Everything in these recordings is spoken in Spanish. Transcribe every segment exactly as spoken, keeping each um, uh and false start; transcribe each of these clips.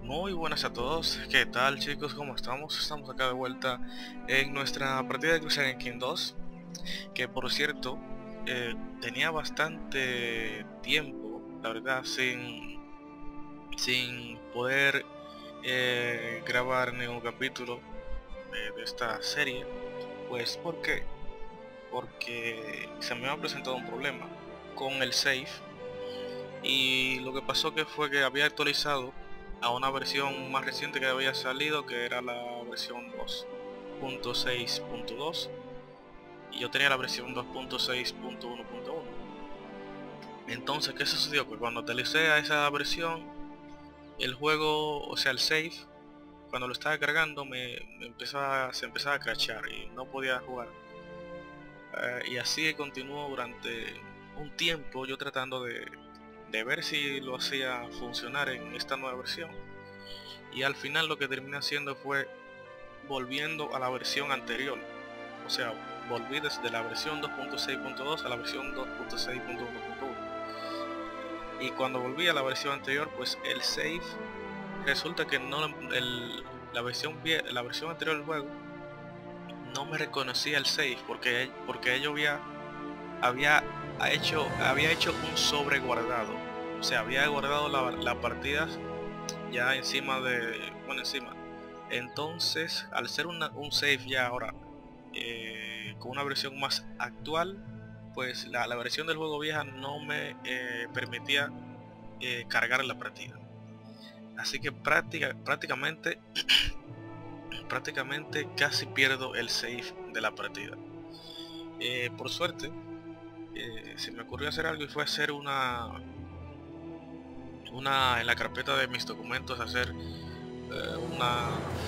Muy buenas a todos, ¿qué tal chicos? ¿Cómo estamos? Estamos acá de vuelta en nuestra partida de Crusader King dos, que por cierto eh, tenía bastante tiempo, la verdad, sin, sin poder eh, grabar ningún capítulo eh, de esta serie. Pues ¿por qué? Porque se me ha presentado un problema con el save, y lo que pasó que fue que había actualizado a una versión más reciente que había salido, que era la versión dos punto seis punto dos, y yo tenía la versión dos punto seis punto uno punto uno. Entonces, ¿qué sucedió? Que cuando actualicé a esa versión, el juego, o sea el save, cuando lo estaba cargando me, me empezaba, se empezaba a crashear y no podía jugar. Eh, y así continuó durante un tiempo, yo tratando de, de ver si lo hacía funcionar en esta nueva versión, y al final lo que terminé haciendo fue volviendo a la versión anterior. O sea, volví desde la versión dos punto seis punto dos a la versión dos punto seis punto uno punto uno, y cuando volví a la versión anterior, pues el save resulta que no el, la versión la versión anterior del juego no me reconocía el save, porque porque ello había había hecho había hecho un sobreguardado. O sea, había guardado la, la partida ya encima de bueno encima entonces, al ser una, un save ya ahora eh, con una versión más actual, pues la, la versión del juego vieja no me eh, permitía eh, cargar la partida. Así que práctica, prácticamente prácticamente casi pierdo el save de la partida. Eh, por suerte eh, se me ocurrió hacer algo, y fue hacer una una en la carpeta de mis documentos, hacer eh, una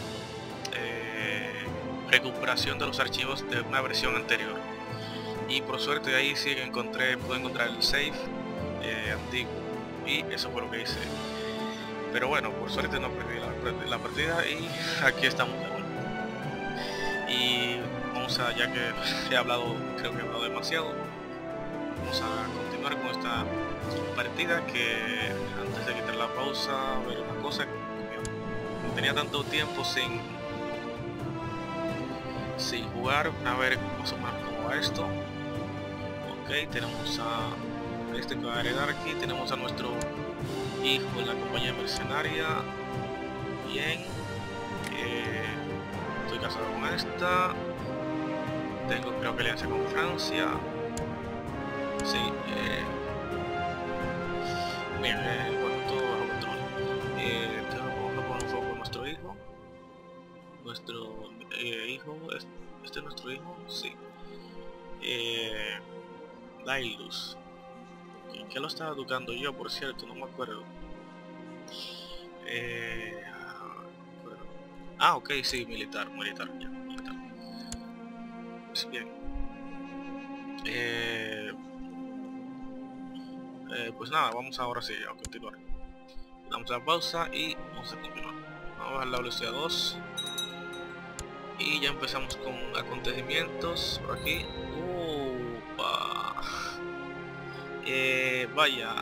eh, recuperación de los archivos de una versión anterior, y por suerte ahí sí encontré pude encontrar el save eh, antiguo, y eso fue lo que hice. Pero bueno, por suerte no perdí la, la partida, y aquí estamos de vuelta. Y vamos a, ya que he hablado, creo que he hablado demasiado, vamos a continuar con esta partida, que antes de quitar la pausa, ver una cosa. Tenía tanto tiempo sin sin jugar, a ver más o menos cómo va esto. Ok, tenemos a este que va a heredar aquí, tenemos a nuestro hijo en la compañía mercenaria. Bien, eh, estoy casado con esta, tengo creo que alianza con Francia. Sí, eh, bien, eh, bueno, todo bajo control. Eh, vamos a poner un foco en nuestro hijo. Nuestro eh, hijo, este, este es nuestro hijo, sí. Eh, Lailus, ¿qué lo estaba educando yo, por cierto? No me acuerdo. Eh, ah, ok, sí, militar, militar, ya, militar. Pues bien. Eh, eh, pues nada, vamos ahora sí a continuar. Damos la pausa y vamos a continuar. Vamos a la velocidad dos. Y ya empezamos con acontecimientos por aquí. Upa. Eh, vaya.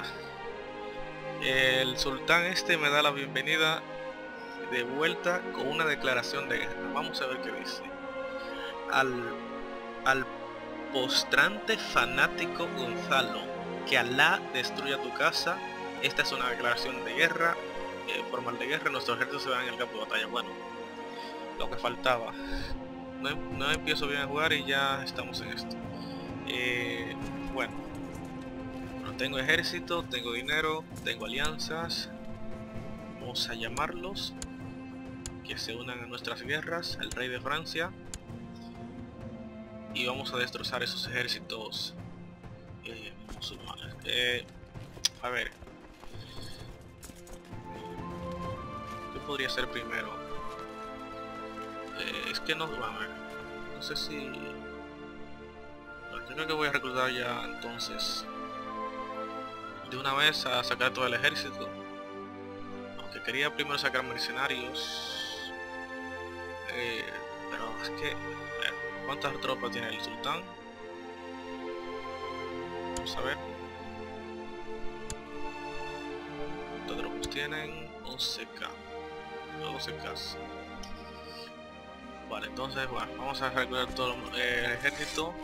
El sultán este me da la bienvenida de vuelta con una declaración de guerra. Vamos a ver qué dice. Al, al postrante fanático Gonzalo, que Alá destruya tu casa. Esta es una declaración de guerra, eh, formal de guerra. Nuestros ejércitos se van en el campo de batalla. Bueno, lo que faltaba. No, no empiezo bien a jugar y ya estamos en esto. Eh, bueno, no tengo ejército, tengo dinero, tengo alianzas. Vamos a llamarlos que se unan a nuestras guerras, el rey de Francia, y vamos a destrozar esos ejércitos eh, musulmanes. Eh, a ver, ¿qué podría ser primero? Eh, es que no, a ver, no sé si... Lo primero que voy a reclutar ya entonces de una vez a sacar todo el ejército, aunque quería primero sacar mercenarios, eh, pero es que eh, ¿cuántas tropas tiene el sultán? Vamos a ver. ¿Cuántas tropas tienen? once K. doce casas. Vale, entonces bueno, vamos a reclutar todo el ejército.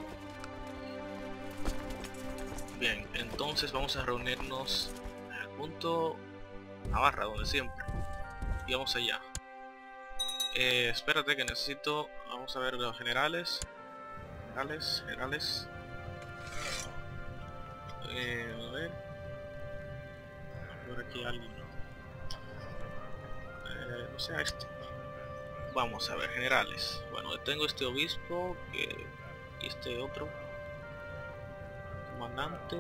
Bien, entonces vamos a reunirnos en el punto Navarra, donde siempre. Y vamos allá. Eh, espérate que necesito, vamos a ver los generales. Generales, generales. Eh, a ver. Por aquí alguien. Eh, no sea este. Vamos a ver, generales. Bueno, tengo este obispo que y este otro comandante.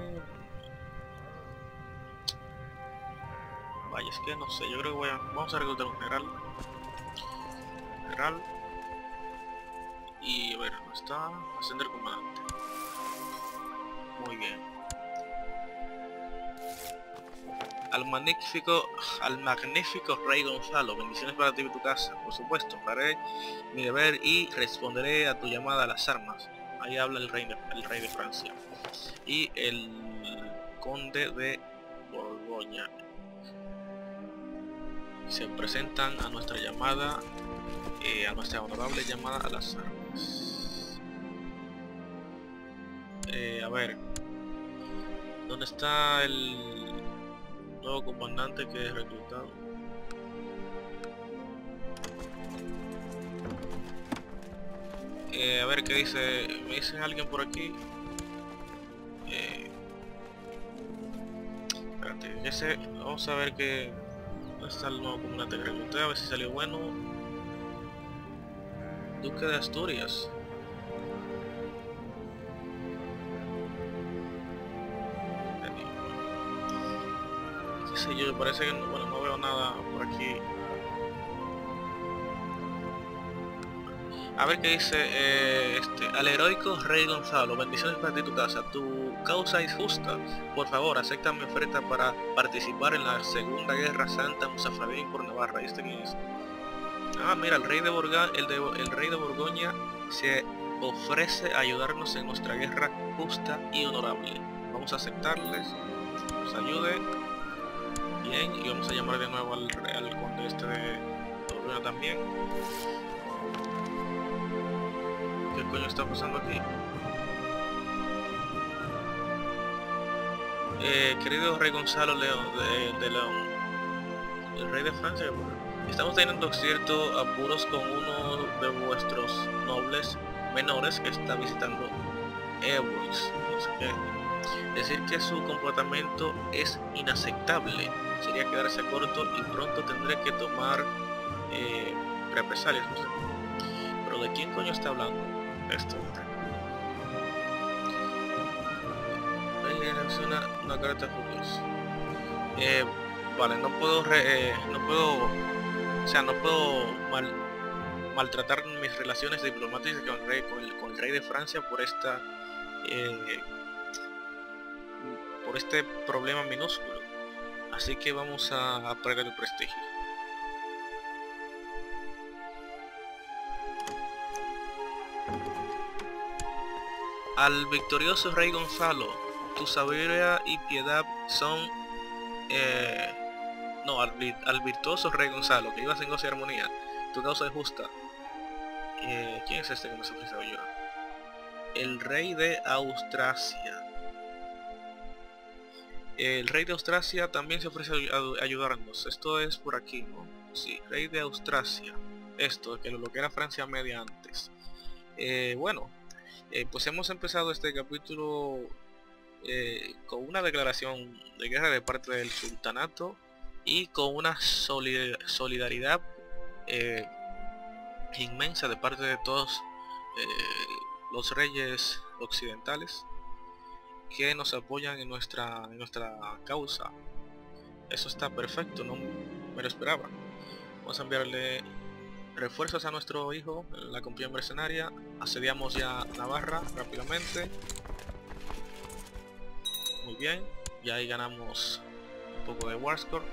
Vaya, es que no sé, yo creo que voy a vamos a reclutar un general. General. Y a ver, ¿dónde está? Ascender comandante. Muy bien. Al magnífico, al magnífico rey Gonzalo, bendiciones para ti y tu casa. Por supuesto, haré mi deber y responderé a tu llamada a las armas. Ahí habla el rey de, el rey de Francia. Y el conde de Borgoña. Se presentan a nuestra llamada, eh, a nuestra honorable llamada a las armas. Eh, a ver, ¿dónde está el nuevo comandante que he reclutado? Eh, a ver qué dice. ¿Me dice alguien por aquí? Eh, espérate, ese, vamos a ver que ¿dónde está el nuevo comandante que recluté? A ver si salió bueno. Duque de Asturias. Qué sé yo, parece que no, bueno, no veo nada por aquí. A ver qué dice eh, este, al heroico rey Gonzalo, bendiciones para ti y tu casa. Tu causa es justa. Por favor, acepta mi oferta para participar en la Segunda Guerra Santa Musafradín por Navarra. ¿Y este quién es? Ah, mira, el rey de Borga, el, de, el rey de Borgoña se ofrece a ayudarnos en nuestra guerra justa y honorable. Vamos a aceptarles, nos ayude. Bien, y vamos a llamar de nuevo al, al conde este de Borgoña también. ¿Qué coño está pasando aquí? Eh, querido rey Gonzalo León de, de León, el rey de Francia, estamos teniendo ciertos apuros con uno de vuestros nobles menores que está visitando Eubris. No sé qué. Decir que su comportamiento es inaceptable sería quedarse corto y pronto tendré que tomar eh, represalias. No sé. Pero ¿de quién coño está hablando? Esto. Es una, una carta furiosa. Eh, vale, no puedo re, eh, no puedo o sea no puedo mal, maltratar mis relaciones diplomáticas con el rey, con el, con el rey de Francia por esta eh, por este problema minúsculo, así que vamos a, a perder el prestigio. Al victorioso rey Gonzalo, tu sabiduría y piedad son eh, no, al, al virtuoso rey Gonzalo, que ibas en gozo y armonía, tu causa es justa. Eh, ¿quién es este que me ofrece ayuda? El rey de Austrasia. El rey de Austrasia también se ofrece a ayudarnos. Esto es por aquí, ¿no? Sí, rey de Austrasia. Esto, que lo que era Francia media antes. Eh, bueno, eh, pues hemos empezado este capítulo eh, con una declaración de guerra de parte del sultanato y con una solid solidaridad eh, inmensa de parte de todos eh, los reyes occidentales que nos apoyan en nuestra en nuestra causa. Eso está perfecto, no me lo esperaba. Vamos a enviarle refuerzos a nuestro hijo en la compañía mercenaria. Asediamos ya Navarra rápidamente. Muy bien, ya ahí ganamos un poco de Warscore.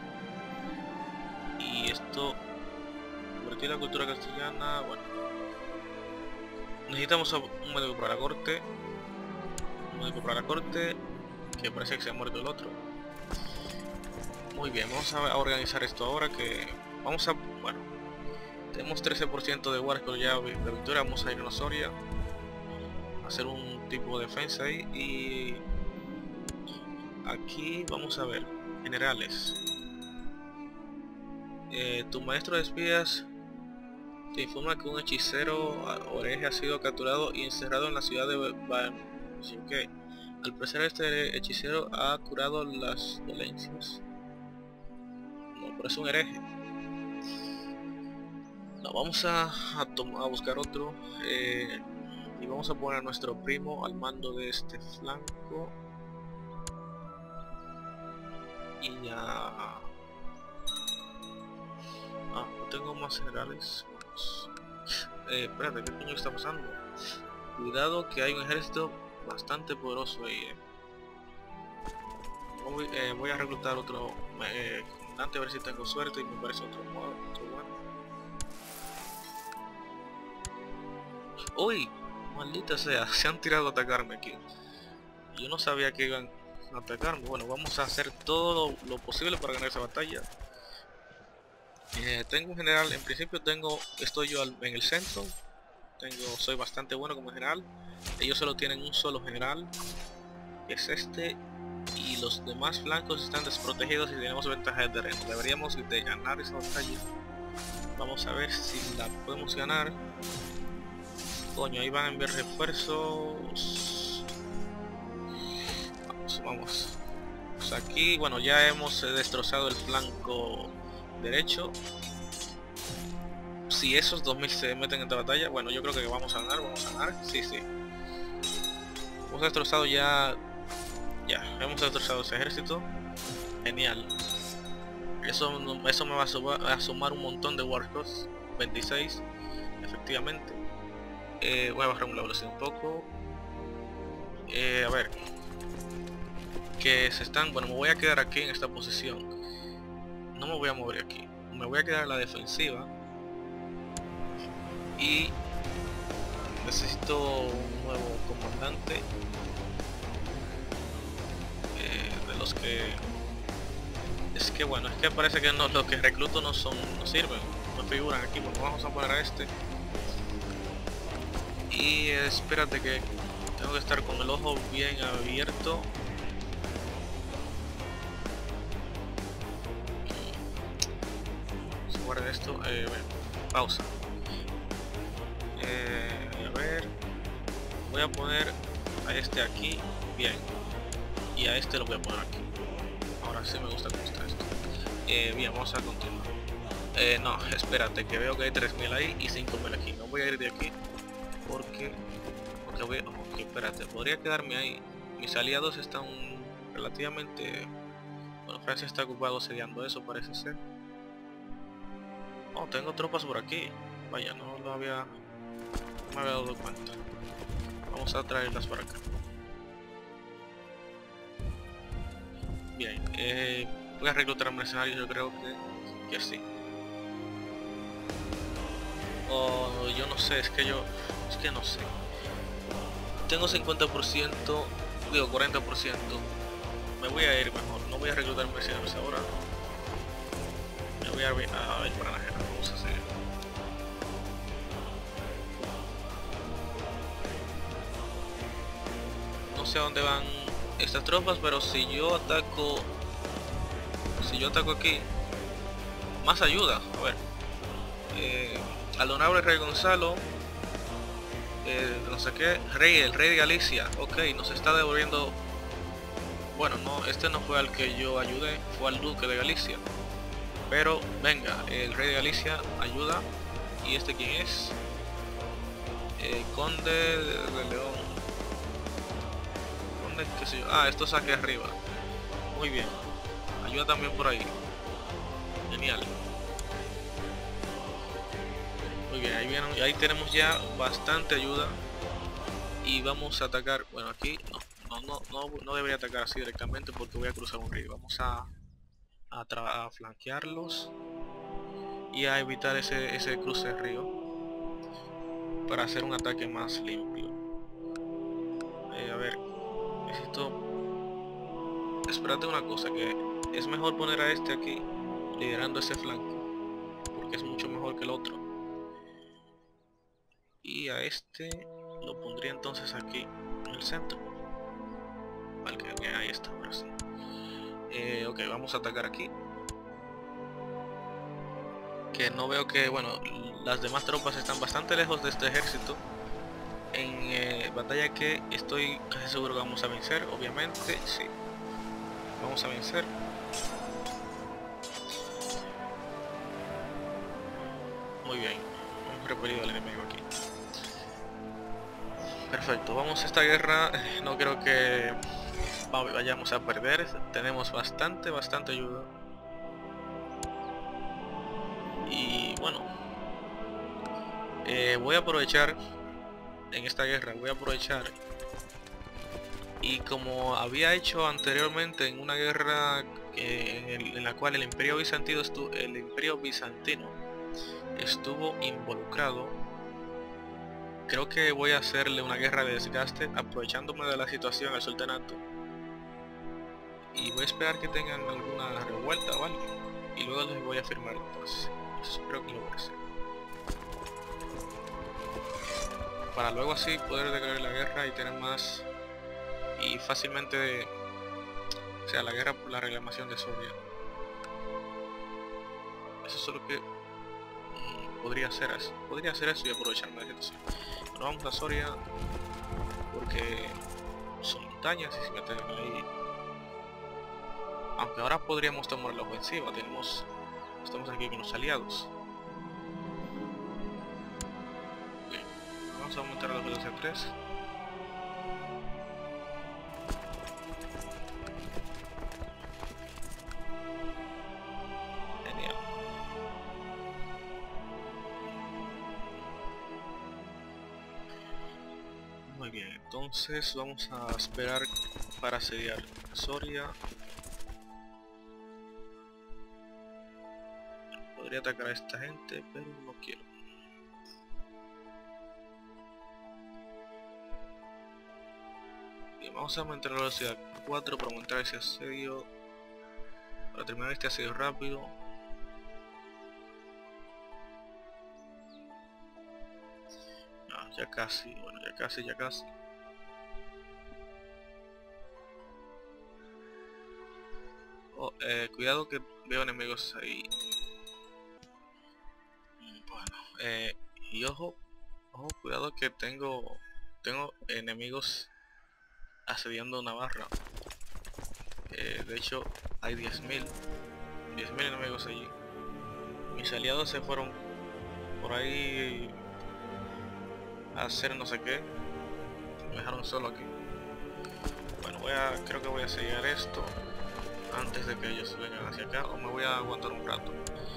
Y esto, convertir la cultura castellana, bueno. Necesitamos un médico para la corte. Un médico para la corte, que parece que se ha muerto el otro. Muy bien, vamos a organizar esto ahora que Vamos a, bueno, tenemos trece por ciento de Warcraft ya de victoria. Vamos a ir a la Soria, a hacer un tipo de defensa ahí. Y aquí vamos a ver, generales. Eh, tu maestro de espías te informa que un hechicero o hereje ha sido capturado y encerrado en la ciudad de Ban. Okay. Al parecer este hechicero ha curado las dolencias. No, pero es un hereje. No, vamos a, a, a buscar otro. Eh, y vamos a poner a nuestro primo al mando de este flanco. Y ya... Ah, no tengo más generales. Eh, espérate, ¿qué coño está pasando? Cuidado que hay un ejército bastante poderoso ahí. Eh. Voy, eh, voy a reclutar otro eh, comandante a ver si tengo suerte y me parece otro modo, otro bueno. ¡Uy! Maldita sea, se han tirado a atacarme aquí. Yo no sabía que iban a atacarme. Bueno, vamos a hacer todo lo posible para ganar esa batalla. Eh, tengo un general, en principio tengo, estoy yo al, en el centro. Tengo, soy bastante bueno como general. Ellos solo tienen un solo general, que es este. Y los demás flancos están desprotegidos y tenemos ventaja de terreno. Deberíamos de ganar esa batalla. Vamos a ver si la podemos ganar. Coño, ahí van a enviar refuerzos. Vamos, vamos. Pues aquí, bueno, ya hemos destrozado el flanco derecho. Si esos dos mil se meten en esta batalla, bueno, yo creo que vamos a ganar, vamos a ganar. Sí, sí. Hemos destrozado ya... Ya, hemos destrozado ese ejército. Genial. Eso, eso me va a sumar, a sumar un montón de Warcraft. veintiséis, efectivamente. Eh, voy a bajar la velocidad un poco. Eh, a ver. Que se están... Bueno, me voy a quedar aquí en esta posición. No me voy a mover aquí. Me voy a quedar en la defensiva. Y... necesito un nuevo comandante. Eh, de los que... Es que bueno, es que parece que no, los que recluto no son... no sirven. No figuran aquí. Bueno, vamos a poner a este. Y espérate que tengo que estar con el ojo bien abierto. Se guarda esto. Eh, bueno, pausa. Eh, a ver. Voy a poner a este aquí. Bien. Y a este lo voy a poner aquí. Ahora sí me gusta cómo está esto. Eh, bien, vamos a continuar. Eh, no, espérate, que veo que hay tres mil ahí y cinco mil aquí. No voy a ir de aquí. Porque, porque voy, ok, espérate, podría quedarme ahí. Mis aliados están relativamente... Bueno, Francia está ocupado asediando eso, parece ser. Oh, tengo tropas por aquí. Vaya, no lo había... no me había dado cuenta. Vamos a traerlas para acá. Bien, eh, voy a reclutar mercenarios, yo creo que, que sí. O oh, yo no sé, es que yo... es que no sé. Tengo cincuenta por ciento, digo cuarenta por ciento. Me voy a ir mejor, no voy a reclutar mercenarios ahora. Me voy a ir a ir para la guerra, vamos a hacer. No sé a dónde van estas tropas, pero si yo ataco... Si yo ataco aquí... Más ayuda, a ver. Eh, al honorable rey Gonzalo... Eh, no sé qué, rey, el rey de Galicia, ok, nos está devolviendo. Bueno, no, este no fue al que yo ayudé, fue al duque de Galicia. Pero venga, el rey de Galicia ayuda. ¿Y este quién es? Eh, conde de, de León. Conde, qué sé yo. Ah, esto es aquí arriba. Muy bien, ayuda también por ahí. Genial. Muy bien, ahí, vienen, ahí tenemos ya bastante ayuda. Y vamos a atacar, bueno aquí no, no, no, no, no debería atacar así directamente porque voy a cruzar un río. Vamos a, a, a flanquearlos y a evitar ese, ese cruce de río para hacer un ataque más limpio. Eh, a ver, necesito... Espérate una cosa, que es mejor poner a este aquí liderando ese flanco. que es mucho mejor que el otro. Y a este lo pondría entonces aquí en el centro. Vale, que, que ahí está, ahora sí. Eh, ok, vamos a atacar aquí. Que no veo que, bueno, las demás tropas están bastante lejos de este ejército. En eh, batalla que estoy casi seguro que vamos a vencer, obviamente, sí. Vamos a vencer. Muy bien, hemos repelido al enemigo aquí. Perfecto, vamos a esta guerra. No creo que vayamos a perder. Tenemos bastante, bastante ayuda. Y bueno, eh, voy a aprovechar en esta guerra, voy a aprovechar y como había hecho anteriormente en una guerra eh, en, el, en la cual el Imperio Bizantino estuvo, el Imperio Bizantino estuvo involucrado. Creo que voy a hacerle una guerra de desgaste aprovechándome de la situación al sultanato y voy a esperar que tengan alguna revuelta o algo y luego les voy a firmar la paz. Espero que lo voy a hacer para luego así poder declarar la guerra y tener más y fácilmente, o sea, la guerra por la reclamación de Soria. Eso es lo que mm, podría hacer eso, podría hacer eso y aprovecharme de la situación. Bueno, vamos a Soria porque son montañas y si me tengan ahí, aunque ahora podríamos tomar la ofensiva, tenemos, estamos aquí con los aliados. Bien, vamos a aumentar la velocidad tres. Genial. Muy bien, entonces vamos a esperar para asediar Soria. Podría atacar a esta gente, pero no quiero. Bien, vamos a aumentar la velocidad cuatro para aumentar ese asedio, para terminar este asedio rápido. No, ya casi, bueno, ya casi, ya casi. Oh, eh, cuidado que veo enemigos ahí. Bueno, eh, y ojo, ojo, cuidado que tengo, tengo enemigos asediando Navarra. Eh, de hecho, hay diez mil enemigos allí. Mis aliados se fueron por ahí a hacer no sé qué. Me dejaron solo aquí. Bueno, voy a, creo que voy a sellar esto antes de que ellos vengan hacia acá, o me voy a aguantar un rato.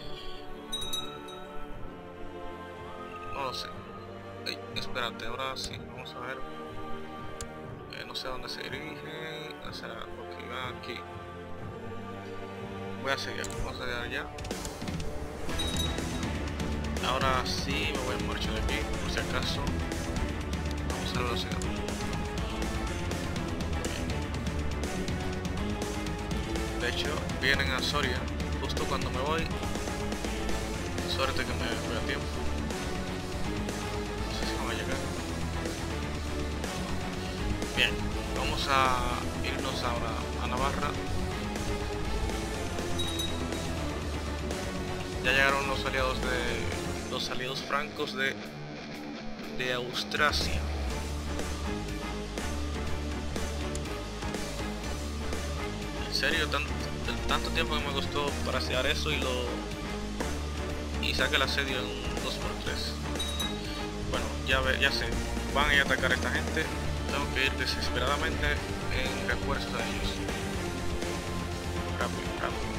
No lo sé. Ey, espérate, ahora sí, vamos a ver. Eh, no sé a dónde se dirige. O sea, porque va aquí. Voy a seguir, vamos a llegar ya. Ahora sí me voy en marcha de aquí, por si acaso. Vamos a la velocidad. De hecho, vienen a Soria justo cuando me voy. Suerte que me voy a tiempo. No sé si me va a llegar. Bien, vamos a irnos ahora a Navarra. Ya llegaron los aliados de los aliados francos de de Austrasia. En serio, tan, tanto tiempo que me costó para hacer eso y lo y saqué el asedio en dos por tres. Bueno, ya ve, ya sé, van a ir a atacar a esta gente. Tengo que ir desesperadamente en refuerzos a ellos. Rápido, rápido.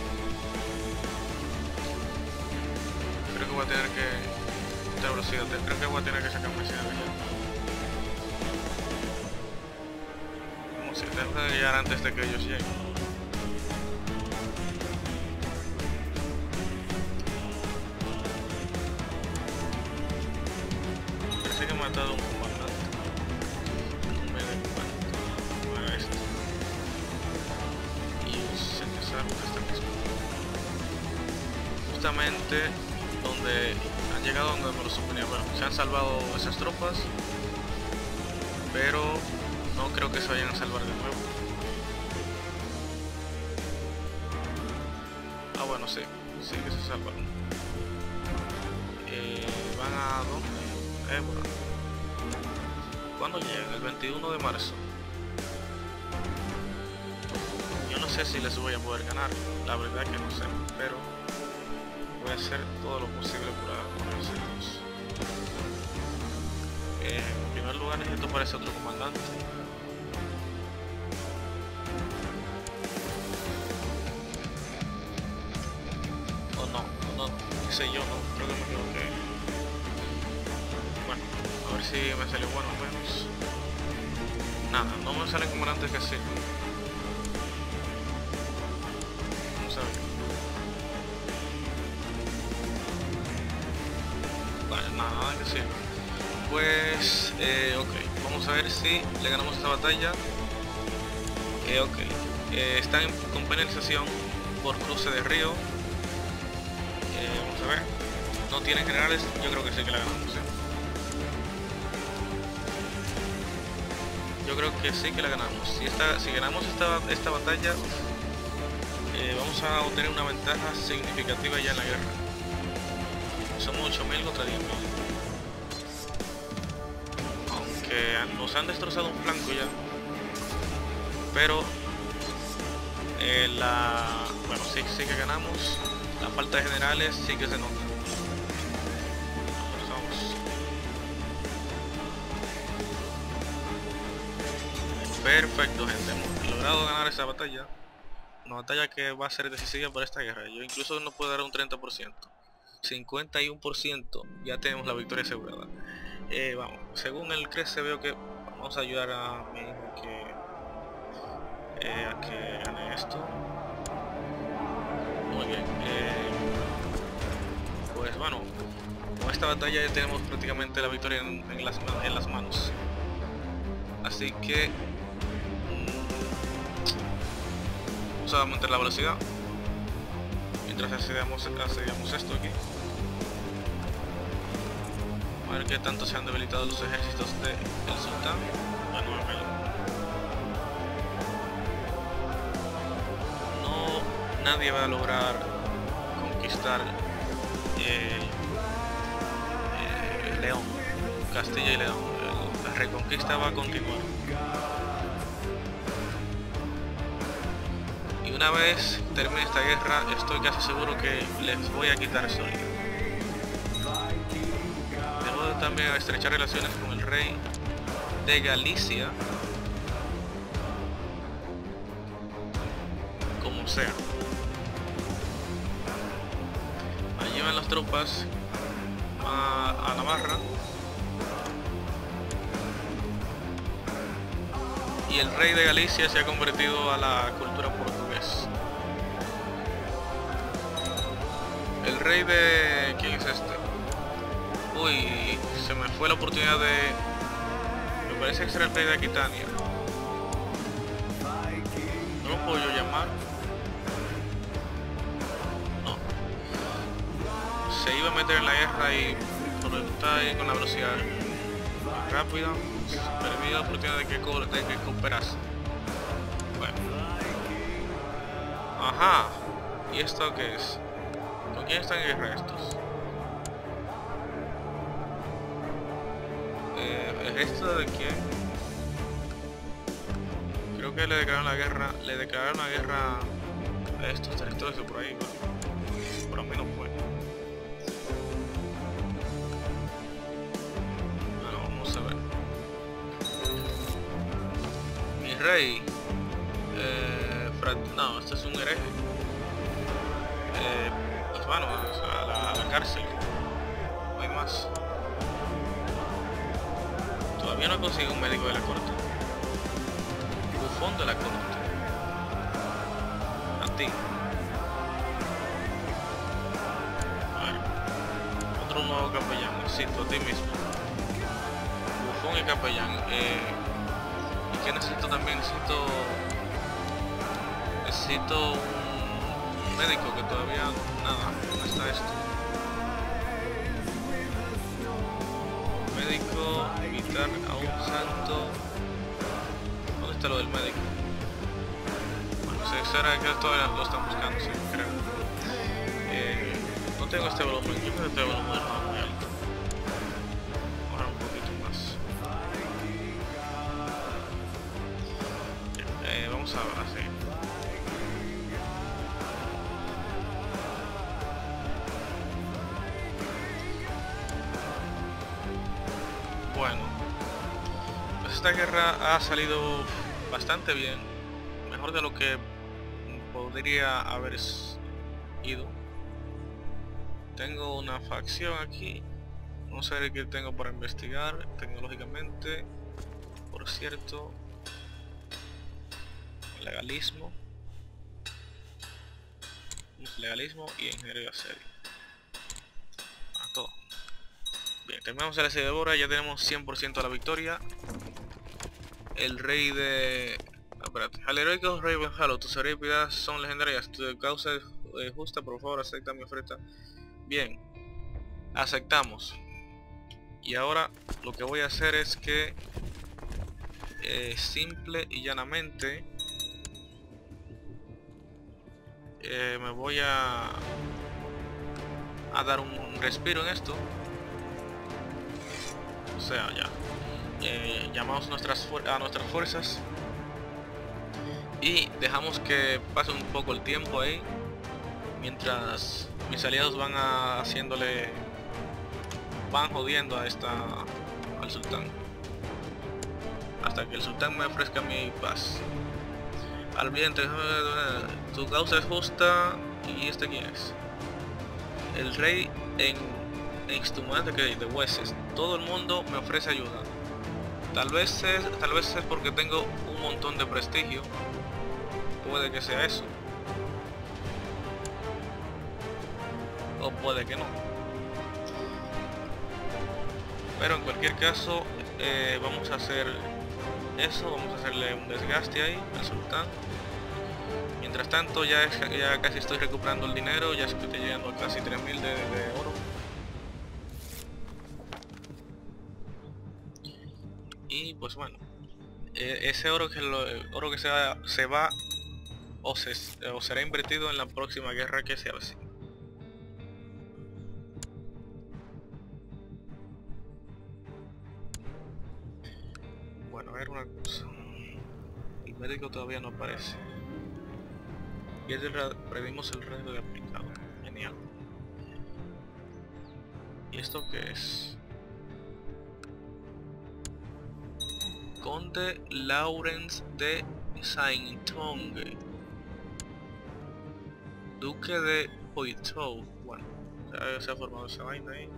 Creo que voy a tener que de velocidad, creo que voy a tener que sacar velocidad ya. Vamos a intentar llegar antes de que ellos lleguen. Parece que he matado a un comandante. Un medio comandante. Bueno, este. Y se empezaron hasta mismo. Justamente donde han llegado donde me lo suponía. Bueno, se han salvado esas tropas, pero no creo que se vayan a salvar de nuevo. Ah, bueno, sí, sí que se salvaron. Eh, ¿Van a dónde? Ébora. ¿Cuándo llegan? El veintiuno de marzo. Yo no sé si les voy a poder ganar, la verdad que no sé, pero voy a hacer todo lo posible por vencerlos. Eh, en primer lugar necesito para ese otro comandante. O no, o no, qué sé yo, no, creo que me equivoqué. Bueno, a ver si me salió bueno al menos. Nada, no me salen comandantes que sí. Vamos a ver. Vale, nada, nada que sí. Pues, eh, ok, vamos a ver si le ganamos esta batalla. Eh, ok, eh, están con penalización por cruce de río. Eh, vamos a ver, no tienen generales, yo creo que sí que la ganamos, ¿eh? Yo creo que sí que la ganamos. Si, esta, si ganamos esta, esta batalla, eh, vamos a obtener una ventaja significativa ya en la guerra. Somos ocho mil contra diez mil. Aunque nos han destrozado un flanco ya. Pero eh, la... bueno, sí, sí que ganamos. La falta de generales sí que se nota. Vamos. Perfecto, gente. Hemos logrado ganar esta batalla. Una batalla que va a ser decisiva para esta guerra. Yo incluso no puedo dar un treinta por ciento. cincuenta y uno por ciento. Ya tenemos la victoria asegurada. Eh, vamos, según el crece veo que vamos a ayudar a mi hijo que, eh, a que gane esto. Muy bien. Eh, pues bueno, con esta batalla ya tenemos prácticamente la victoria en, en, las, en las manos. Así que vamos a aumentar la velocidad mientras asediamos, asediamos esto aquí. A ver qué tanto se han debilitado los ejércitos del sultán. A nueve mil. No, nadie va a lograr conquistar eh, eh, León, Castilla y León. La reconquista va a continuar. Y una vez termine esta guerra, estoy casi seguro que les voy a quitar Soria. Debo también estrechar relaciones con el rey de Galicia, como sea. Allí van las tropas a, a Navarra. Y el rey de Galicia se ha convertido a la cultura portuguesa. El rey de... ¿quién es este? Uy, se me fue la oportunidad de... me parece que será el rey de Aquitania. ¿No lo puedo yo llamar? No. Se iba a meter en la guerra y por estar ahí con la velocidad rápida, perdí la oportunidad de que, de que cooperase. Bueno. Ajá. ¿Y esto qué es? ¿Con quién están en guerra estos? Eh, ¿Esto de quién? Creo que le declararon la guerra. Le declararon la guerra a estos territorios de por ahí, ¿no? Por a mí no fue. Bueno, vamos a ver. Mi rey. Eh, no, este es un hereje. Eh, pues bueno, a la, a la cárcel. No hay más. Todavía no consigo un médico de la corte. Bufón de la corte. A ti. A ver. Otro nuevo capellán. Necesito a ti mismo. Bufón y capellán. Eh, ¿Y qué necesito también? Necesito... Necesito un, un médico que todavía... Nada, no está esto. médico, evitar a un santo. ¿Dónde está lo del médico? Bueno, se será que todavía lo están buscando, sí, creo. Eh, no tengo este volumen, yo creo que este volumen es muy alto. Ahora un poquito más. Eh, vamos a, a seguir. Bueno, pues esta guerra ha salido bastante bien, mejor de lo que podría haber ido. Tengo una facción aquí, vamos a ver qué tengo para investigar tecnológicamente. Por cierto, legalismo, legalismo y ingeniería de asedio. A todo. Bien, terminamos el asedio de Bora, ya tenemos cien por ciento de la victoria. El rey de... Espérate. Al heroico rey Benjalo, tus heroicidades son legendarias, tu causa es eh, justa, por favor acepta mi oferta. Bien, aceptamos. Y ahora lo que voy a hacer es que eh, simple y llanamente eh, me voy a a dar un, un respiro en esto. O sea, ya eh, llamamos nuestras a nuestras fuerzas y dejamos que pase un poco el tiempo ahí mientras mis aliados van a, haciéndole van jodiendo a esta al sultán hasta que el sultán me ofrezca mi paz. Al vientre, tu causa es justa. ¿Y este quién es? El rey en extumante que de Wessex. Todo el mundo me ofrece ayuda. Tal vez es, tal vez es porque tengo un montón de prestigio. Puede que sea eso. O puede que no. Pero en cualquier caso, eh, vamos a hacer eso. Vamos a hacerle un desgaste ahí al sultán. Mientras tanto, ya, es, ya casi estoy recuperando el dinero. Ya estoy llegando a casi tres mil de, de oro. Y pues bueno, eh, ese oro que lo, oro que se va, se va o, se, o será invertido en la próxima guerra que se avecina. Bueno, a ver una cosa. El médico todavía no aparece. Y es el, previmos el riesgo de aplicado. Genial. ¿Y esto qué es? Conde Lawrence de Saintonge, Duque de Poitou. Bueno, ya se ha formado esa vaina ahí.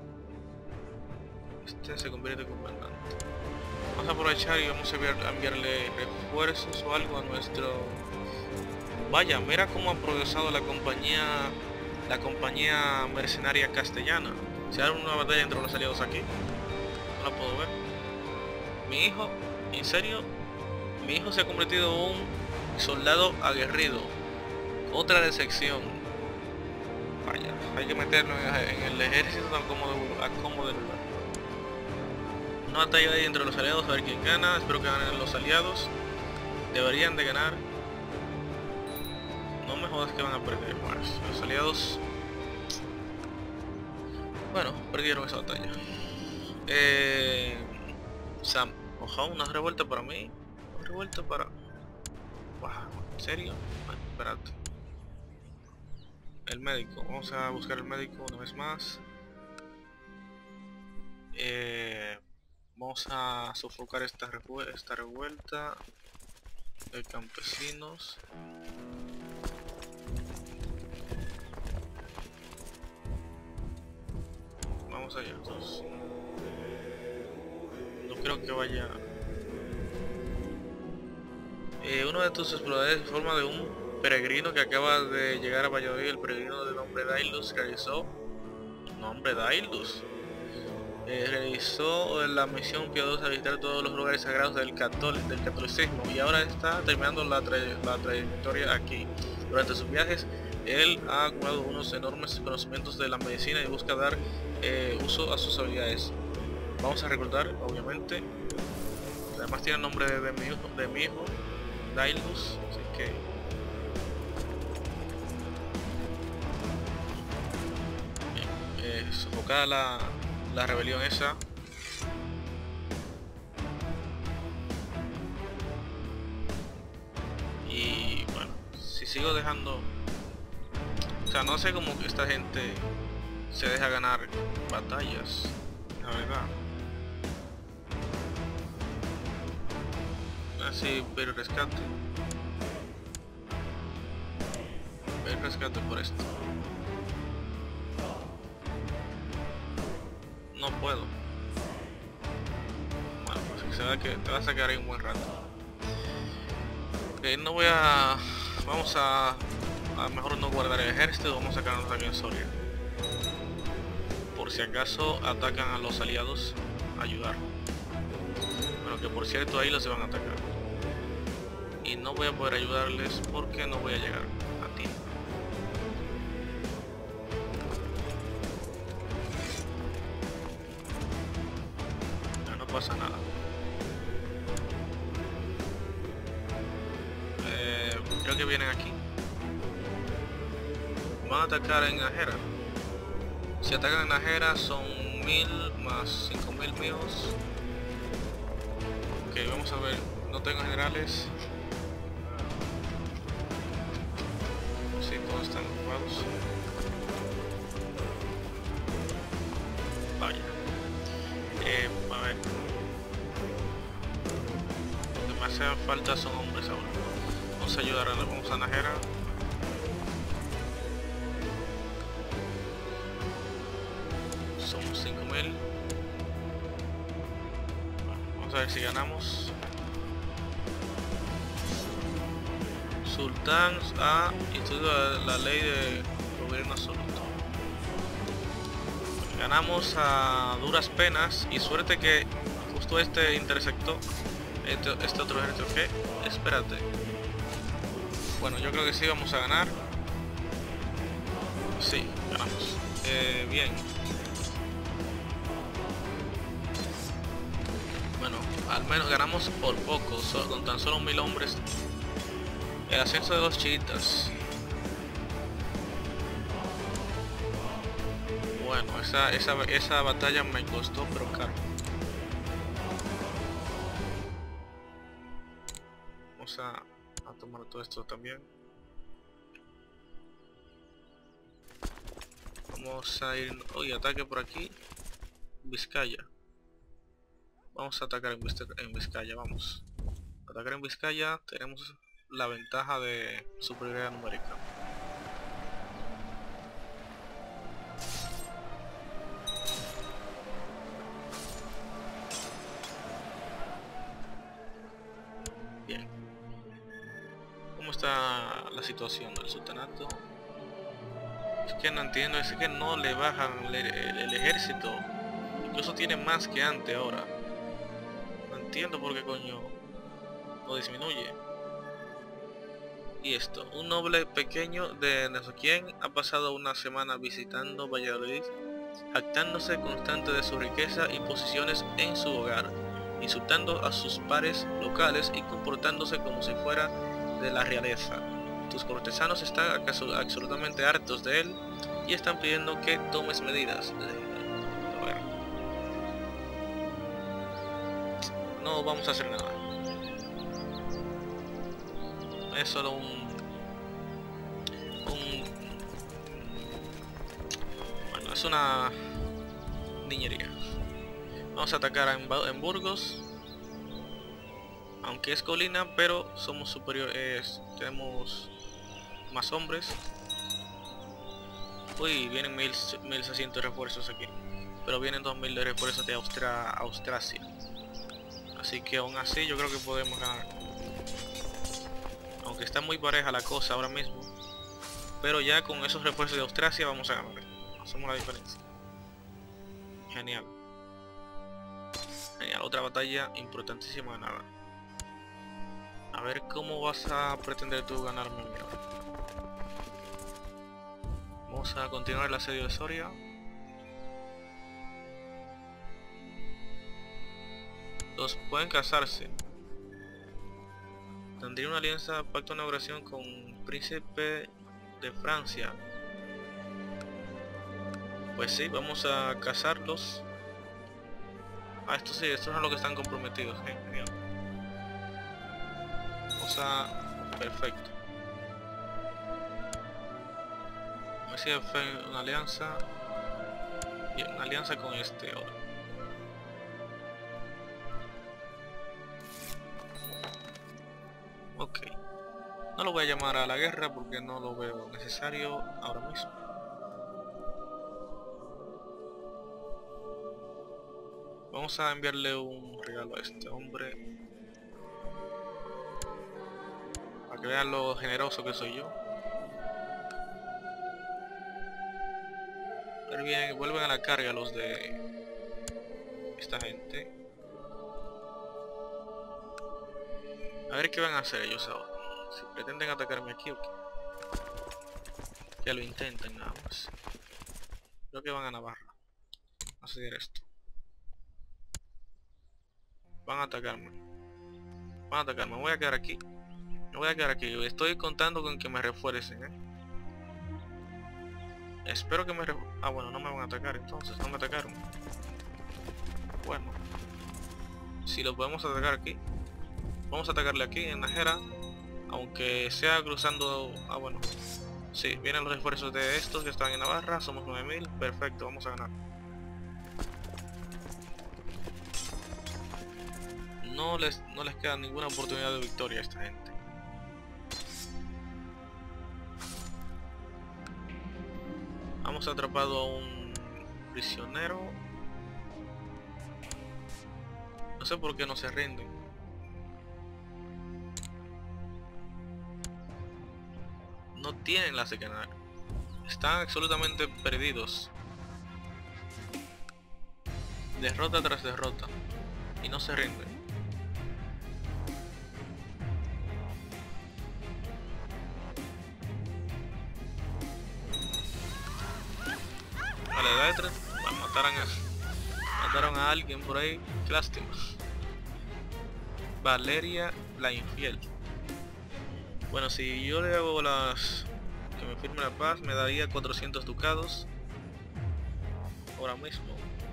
Este se convierte en comandante. Vamos a aprovechar y vamos a, enviar, a enviarle refuerzos o algo a nuestro... Vaya, mira cómo ha progresado la compañía la compañía mercenaria castellana. Se abre una batalla entre los aliados aquí. No la puedo ver. Mi hijo, en serio, mi hijo se ha convertido en un soldado aguerrido. Otra decepción. Vaya, hay que meterlo en el ejército tan cómodo, a cómodo lugar. Una batalla ahí entre los aliados, a ver quién gana. Espero que ganen los aliados. Deberían de ganar. No me jodas que van a perder más. Los aliados... Bueno, perdieron esa batalla. Eh... Sam, ojalá una revuelta para mí. Una revuelta para... Wow, ¿en serio? Bueno, espérate. El médico, vamos a buscar el médico una vez más. Eh, vamos a sofocar esta, revu esta revuelta de campesinos. Vamos allá entonces. No creo que vaya... Eh, uno de tus exploradores en forma de un peregrino que acaba de llegar a Valladolid. El peregrino de nombre Dailus realizó... Nombre Dailus eh, realizó la misión piadosa de visitar todos los lugares sagrados del, catol del catolicismo y ahora está terminando la, tra la trayectoria aquí. Durante sus viajes él ha acumulado unos enormes conocimientos de la medicina y busca dar eh, uso a sus habilidades. Vamos a reclutar, obviamente. Además tiene el nombre de, de, mi, hijo, de mi hijo, Dailus, así que... Bien, eh, sofocada la, la rebelión esa. Y bueno, si sigo dejando... O sea, no sé cómo que esta gente se deja ganar batallas, la verdad. Así, pero rescate. Ver rescate por esto. No puedo. Bueno, pues se ve que te va a sacar ahí un buen rato. Ok, no voy a... Vamos a... A mejor no guardar el ejército, vamos a sacarnos aquí en Soria. Por si acaso atacan a los aliados, ayudar. Bueno, que por cierto ahí los van a atacar. Y no voy a poder ayudarles porque no voy a llegar a ti. No, no pasa nada. Eh, creo que vienen aquí. Van a atacar en Najera. Si atacan en Najera son mil más cinco mil míos. Ok, vamos a ver. No tengo generales. Sí, todos están ocupados. Vaya. Eh, a ver. Lo que me hacen falta son hombres ahora. Vamos a ayudar a la vamos a Najera. Somos cinco mil. Bueno, vamos a ver si ganamos. Sultán ha instituido la ley de gobierno absoluto. Ganamos a duras penas y suerte que justo este intersectó este, este otro ejército. ¿Qué? Espérate. Bueno, yo creo que sí vamos a ganar. Sí, ganamos. Eh, bien. Bueno, al menos ganamos por poco, so, con tan solo mil hombres. El ascenso de los chiitas. Bueno, esa, esa, esa batalla me costó pero caro. Vamos a, a tomar todo esto también. Vamos a ir... Oye, ataque por aquí. Vizcaya. Vamos a atacar en, Viz en Vizcaya, vamos. Atacar en Vizcaya, tenemos la ventaja de superioridad numérica. Bien. ¿Cómo está la situación del sultanato? Es que no entiendo, es que no le bajan el, el, el ejército. Incluso tiene más que antes ahora. No entiendo por qué coño no disminuye. Y esto, un noble pequeño de no sé quién ha pasado una semana visitando Valladolid, jactándose constante de su riqueza y posiciones en su hogar, insultando a sus pares locales y comportándose como si fuera de la realeza. Tus cortesanos están absolutamente hartos de él y están pidiendo que tomes medidas. A ver. No vamos a hacer nada. Es solo un, un bueno, es una niñería. Vamos a atacar en, en Burgos, aunque es colina, pero somos superiores, tenemos más hombres. Uy, vienen mil seiscientos refuerzos aquí, pero vienen dos mil de refuerzos de Austra, Austrasia, así que aún así yo creo que podemos ganar. Aunque está muy pareja la cosa ahora mismo, pero ya con esos refuerzos de Austrasia vamos a ganar. Hacemos la diferencia. Genial. Genial, otra batalla importantísima ganada. A ver cómo vas a pretender tú ganarme. Mira. Vamos a continuar el asedio de Soria. Los pueden casarse. Tendría una alianza, pacto de inauguración con príncipe de Francia. Pues sí, vamos a casarlos. Ah, esto sí, estos son los que están comprometidos. Eh, genial. Vamos a... Perfecto. A ver si fue una alianza. Y una alianza con este ahora. Ok. No lo voy a llamar a la guerra porque no lo veo necesario ahora mismo. Vamos a enviarle un regalo a este hombre. Para que vean lo generoso que soy yo. Pero bien, vuelven a la carga los de esta gente. A ver qué van a hacer ellos ahora. Si pretenden atacarme aquí o qué. Que lo intenten nada más. Creo que van a Navarra. A hacer esto. Van a atacarme. Van a atacarme. Me voy a quedar aquí. Me voy a quedar aquí. Estoy contando con que me refuercen, ¿eh? Espero que me refu... Ah, bueno, no me van a atacar entonces. No me atacaron. Bueno. Si lo podemos atacar aquí. Vamos a atacarle aquí en Najera. Aunque sea cruzando... Ah, bueno. Sí, vienen los refuerzos de estos que están en Navarra. Somos nueve mil. Perfecto, vamos a ganar. No les, no les queda ninguna oportunidad de victoria a esta gente. Hemos atrapado a un prisionero. No sé por qué no se rinden. No tienen la de ganar. Están absolutamente perdidos. Derrota tras derrota. Y no se rinden. Vale, da de tres. Bueno, mataron a, mataron a alguien por ahí. Qué lástima. Valeria la infiel. Bueno, si yo le hago las... que me firme la paz, me daría cuatrocientos ducados. Ahora mismo.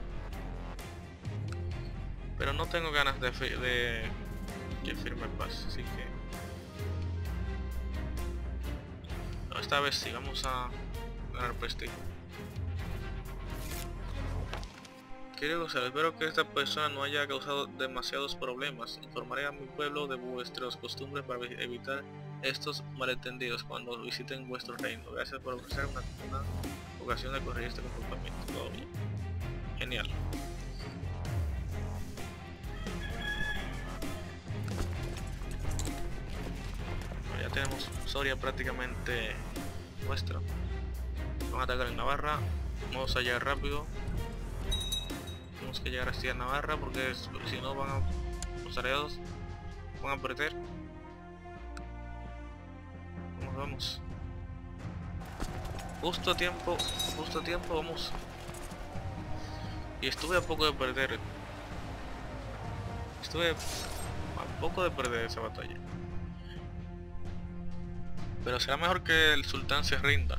Pero no tengo ganas de, de que firme paz, así que... No, esta vez sí, vamos a ganar prestigio. Querido Gonzalo, espero que esta persona no haya causado demasiados problemas. Informaré a mi pueblo de vuestras costumbres para evitar estos malentendidos cuando visiten vuestro reino. Gracias por ofrecer una, una ocasión de corregir este comportamiento. Todo bien. Genial. Bueno, ya tenemos Soria prácticamente nuestra. Vamos a atacar en Navarra. Vamos a llegar rápido. Tenemos que llegar así a Navarra porque es, si no van a, los aliados van a perder. Vamos, vamos. Justo a tiempo, justo a tiempo, vamos. Y estuve a poco de perder. Estuve a poco de perder esa batalla. Pero será mejor que el sultán se rinda.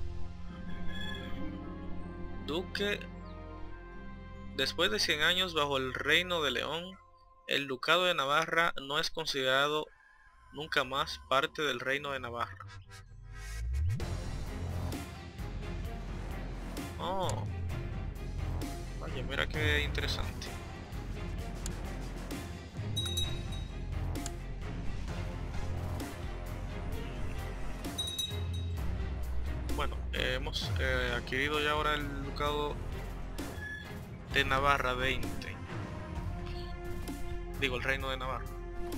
Duque. Después de cien años bajo el reino de León, el ducado de Navarra no es considerado nunca más parte del reino de Navarra. Oh, vaya, mira qué interesante. Bueno, eh, hemos eh, adquirido ya ahora el ducado de Navarra veinte. Digo, el reino de Navarra.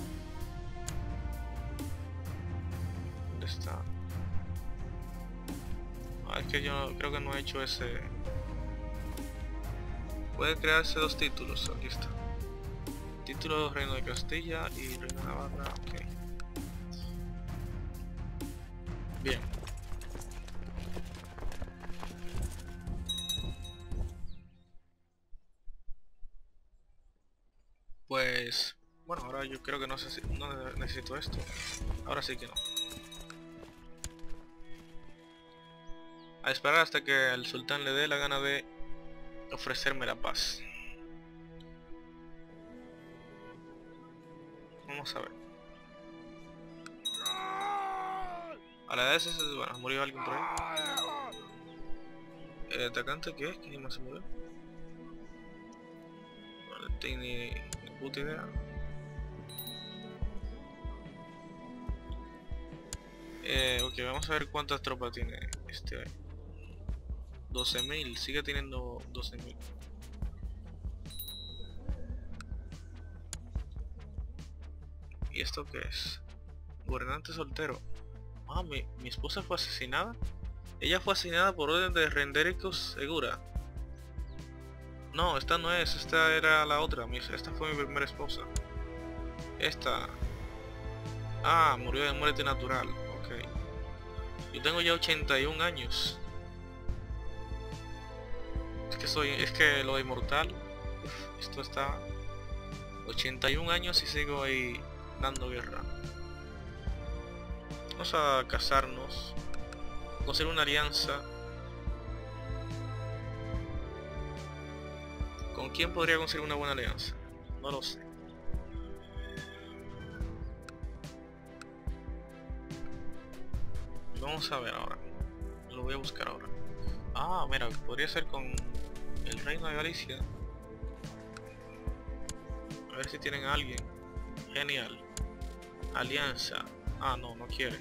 ¿Dónde está? Ah, es que yo creo que no he hecho ese. Puede crearse dos títulos. Aquí está. Título Reino de Castilla y Reino de Navarra. Ok. Bien. Pues bueno, ahora yo creo que no, sé si, no necesito esto. Ahora sí que no. A esperar hasta que el sultán le dé la gana de ofrecerme la paz. Vamos a ver. A la vez es bueno, murió alguien por ahí. ¿El atacante qué es? ¿Quién más se murió? No tengo ni, ni puta idea. Eh, ok, vamos a ver cuántas tropas tiene este. doce mil, sigue teniendo doce mil. ¿Y esto qué es? Gobernante soltero. Ah, mi, mi esposa fue asesinada. Ella fue asesinada por orden de Rendericus Segura. No, esta no es, esta era la otra. Mi, esta fue mi primera esposa. Esta. Ah, murió de muerte natural. Ok. Yo tengo ya ochenta y un años. Es que soy, es que lo de inmortal. Uf, esto está. ochenta y un años y sigo ahí dando guerra. Vamos a casarnos. Conseguir una alianza. ¿Con quién podría conseguir una buena alianza? No lo sé. Vamos a ver ahora. Lo voy a buscar ahora. Ah, mira, podría ser con el reino de Galicia. A ver si tienen a alguien. Genial. Alianza. Ah, no, no quiere.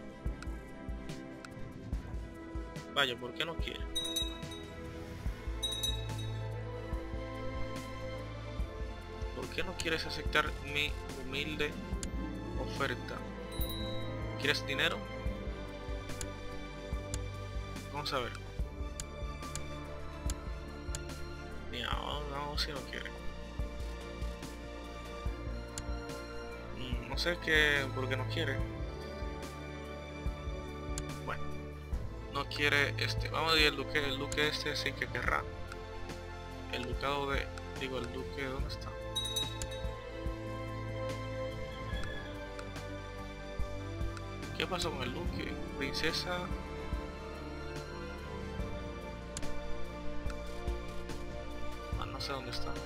Vaya, ¿por qué no quiere? ¿Por qué no quieres aceptar mi humilde oferta? ¿Quieres dinero? Vamos a ver. No, no, si no quiere. No sé qué, por qué no quiere. Bueno, no quiere este. Vamos a ver el duque, el duque este sí que querrá. El ducado de, digo el duque, ¿dónde está? ¿Qué pasó con el duque? Princesa. Ah, no sé dónde está.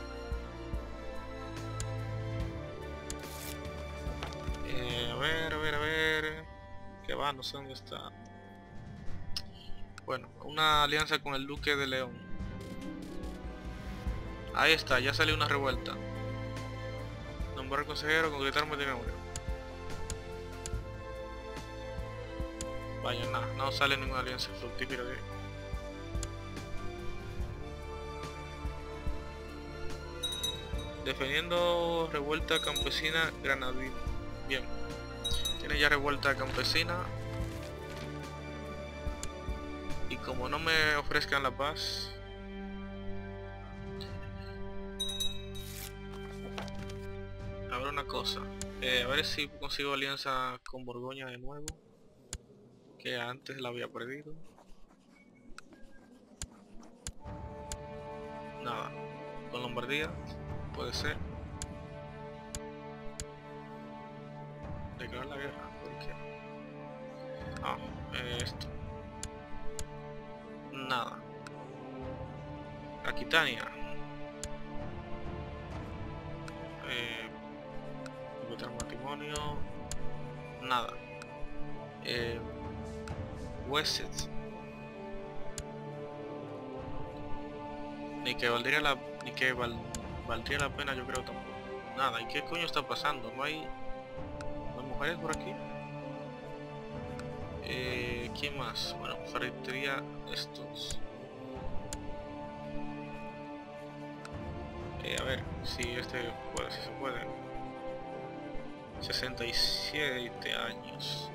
Eh, a ver, a ver, a ver. Que va, no sé dónde está. Bueno, una alianza con el duque de León. Ahí está, ya salió una revuelta. Nombrar consejero, concretar matrimonio. Vaya, nada, no sale ninguna alianza fructífera aquí. Defendiendo revuelta campesina granadina. Bien. Tiene ya revuelta campesina. Y como no me ofrezcan la paz. A ver una cosa. Eh, a ver si consigo alianza con Borgoña de nuevo. Que antes la había perdido. Nada. Con Lombardía. Puede ser. Declarar la guerra. ¿Por qué? Ah, eh, esto. Nada. Aquitania. Eh, completar matrimonio. Nada. Eh, Wessex. Ni que valdría la. Ni que val, valdría la pena, yo creo tampoco. Nada. ¿Y qué coño está pasando? ¿No hay, ¿no hay mujeres por aquí? Eh, ¿quién más? Bueno, ferretería estos. Eh, a ver si este puede, si se puede. sesenta y siete años.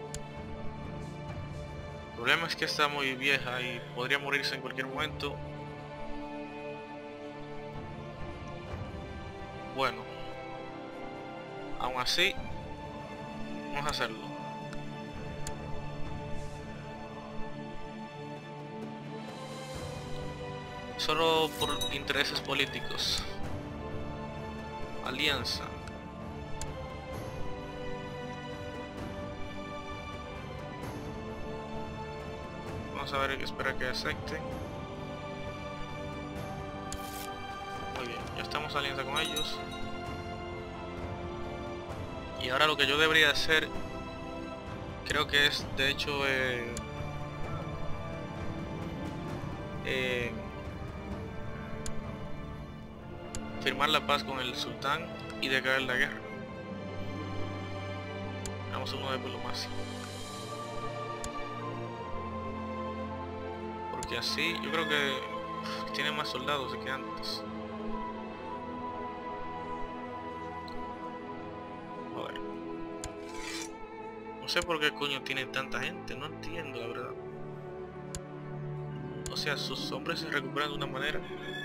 El problema es que está muy vieja y podría morirse en cualquier momento. Bueno, aún así, vamos a hacerlo. Solo por intereses políticos. alianza. Vamos a ver, espera que acepten. Muy bien, ya estamos en alianza con ellos. Y ahora lo que yo debería hacer, creo que es de hecho eh, eh, firmar la paz con el sultán y declarar la guerra. Vamos a uno de diplomacia, porque así yo creo que uf, tiene más soldados que antes. Joder, no sé por qué coño tiene tanta gente, no entiendo la verdad. O sea, sus hombres se recuperan de una manera.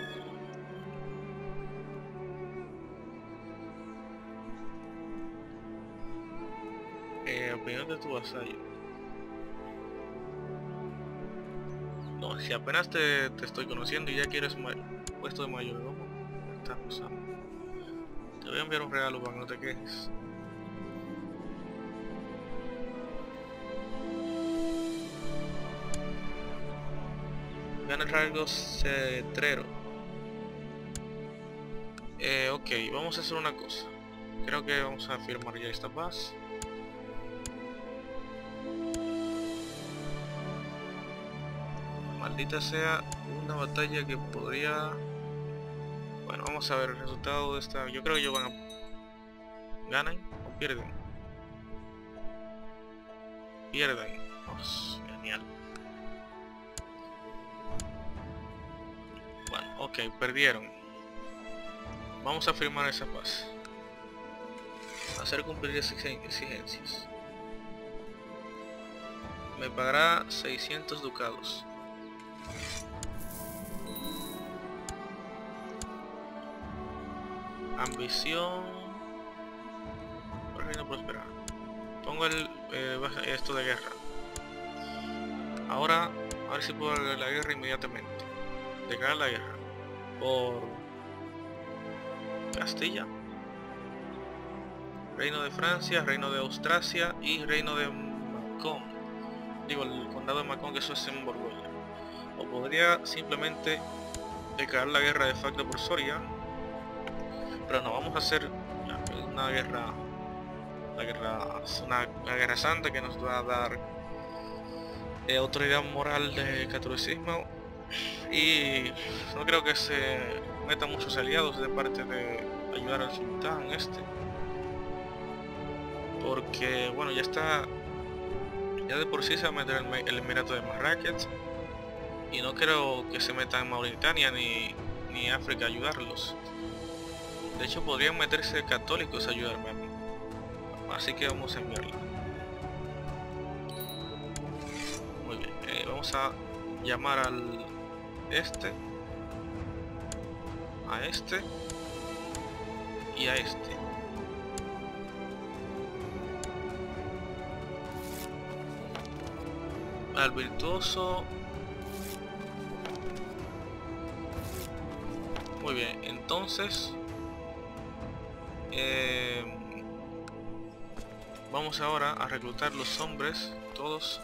Eh, opinión de tu vasallo. No, si apenas te, te estoy conociendo y ya quieres puesto de mayordomo, estás usando. Te voy a enviar un regalo para que no te quejes. Gana el rasgo cetrero. Eh, ok, vamos a hacer una cosa. Creo que vamos a firmar ya esta paz. Maldita sea una batalla que podría... Bueno, vamos a ver el resultado de esta. Yo creo que ellos van a... ¿Ganan o pierden? Pierden. Oh, genial. Bueno, ok, perdieron. Vamos a firmar esa paz. Hacer cumplir esas exigencias. Me pagará seiscientos ducados. Ambición. Reino prosperar. Pongo el eh, esto de guerra. Ahora a ver si puedo declarar la guerra inmediatamente. Declarar la guerra por Castilla, Reino de Francia, Reino de Austrasia y Reino de Macón. Digo, el condado de Macón, que eso es en Borgoña. O podría simplemente declarar la guerra de facto por Soria. Pero no, vamos a hacer una guerra, una guerra, una, una guerra santa que nos va a dar eh, autoridad moral de catolicismo, y no creo que se metan muchos aliados de parte de ayudar al sultán este, porque bueno, ya está, ya de por sí se va a meter el, el Emirato de Marrakech, y no creo que se meta en Mauritania ni, ni África a ayudarlos. De hecho podrían meterse católicos a ayudarme a mí. Así que vamos a enviarla. Muy bien, eh, vamos a llamar al este, a este y a este. Al virtuoso. Muy bien, entonces Eh, vamos ahora a reclutar los hombres, todos.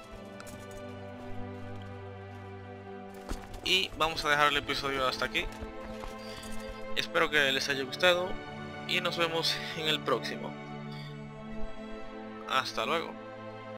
Y vamos a dejar el episodio hasta aquí. Espero que les haya gustado y nos vemos en el próximo. Hasta luego.